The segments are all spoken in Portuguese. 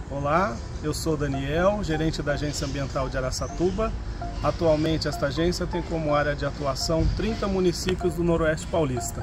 Olá, eu sou Daniel, gerente da Agência Ambiental de Araçatuba. Atualmente esta agência tem como área de atuação 30 municípios do Noroeste Paulista.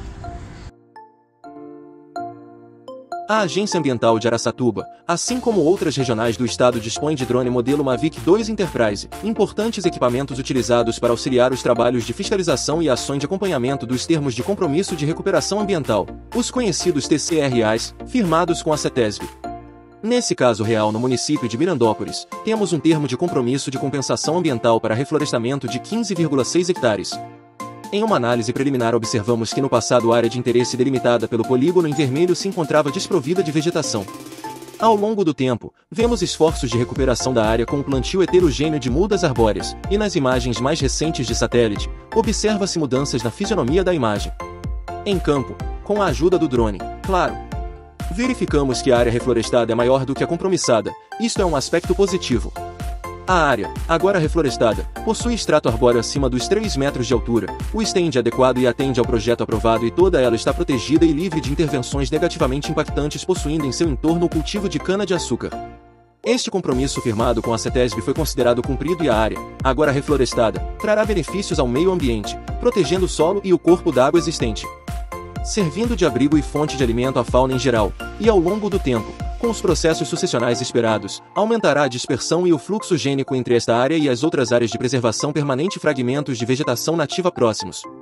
A Agência Ambiental de Araçatuba, assim como outras regionais do estado, dispõe de drone modelo Mavic 2 Enterprise, importantes equipamentos utilizados para auxiliar os trabalhos de fiscalização e ações de acompanhamento dos termos de compromisso de recuperação ambiental, os conhecidos TCRAs, firmados com a CETESB. Nesse caso real, no município de Mirandópolis, temos um termo de compromisso de compensação ambiental para reflorestamento de 15,6 hectares. Em uma análise preliminar, observamos que no passado a área de interesse delimitada pelo polígono em vermelho se encontrava desprovida de vegetação. Ao longo do tempo, vemos esforços de recuperação da área com o plantio heterogêneo de mudas arbóreas, e nas imagens mais recentes de satélite, observa-se mudanças na fisionomia da imagem. Em campo, com a ajuda do drone, claro. Verificamos que a área reflorestada é maior do que a compromissada, isto é um aspecto positivo. A área, agora reflorestada, possui extrato arbóreo acima dos 3 metros de altura, o estende adequado e atende ao projeto aprovado, e toda ela está protegida e livre de intervenções negativamente impactantes, possuindo em seu entorno o cultivo de cana-de-açúcar. Este compromisso firmado com a CETESB foi considerado cumprido e a área, agora reflorestada, trará benefícios ao meio ambiente, protegendo o solo e o corpo d'água existente, servindo de abrigo e fonte de alimento à fauna em geral, e ao longo do tempo, com os processos sucessionais esperados, aumentará a dispersão e o fluxo gênico entre esta área e as outras áreas de preservação permanente e fragmentos de vegetação nativa próximos.